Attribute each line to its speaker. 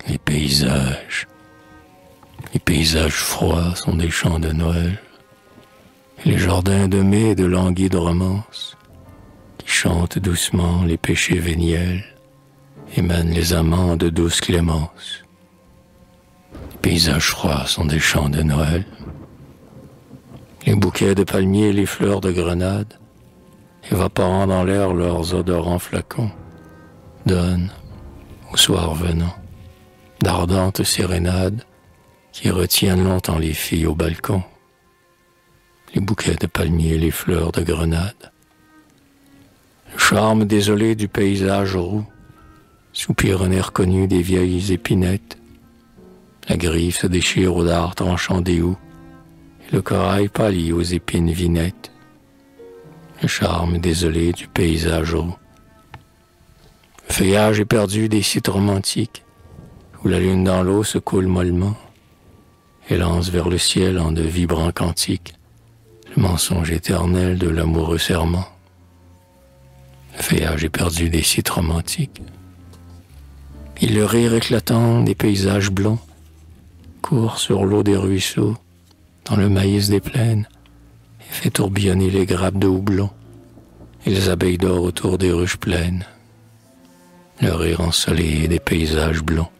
Speaker 1: les paysages. Les paysages froids sont des chants de Noël. Et les jardins de mai de languides romances, qui chantent doucement les péchés véniels, émanent les amants de douce clémence. Les paysages froids sont des chants de Noël. Les bouquets de palmiers, les fleurs de grenade, évaporant dans l'air leurs odorants flacons, donnent, au soir venant, d'ardentes sérénades qui retiennent longtemps les filles au balcon. Les bouquets de palmiers, les fleurs de grenade. Le charme désolé du paysage roux, soupir un air connu des vieilles épinettes. La griffe se déchire au dard tranchant des houx, et le corail pâlit aux épines vinettes. Le charme désolé du paysage roux. Le feuillage éperdu des sites romantiques, où la lune dans l'eau se coule mollement, et lance vers le ciel en de vibrants cantiques le mensonge éternel de l'amoureux serment. Le feuillage éperdu des sites romantiques. Et le rire éclatant des paysages blonds court sur l'eau des ruisseaux, dans le maïs des plaines, et fait tourbillonner les grappes de houblon et les abeilles d'or autour des ruches pleines. Le rire ensoleillé des paysages blonds.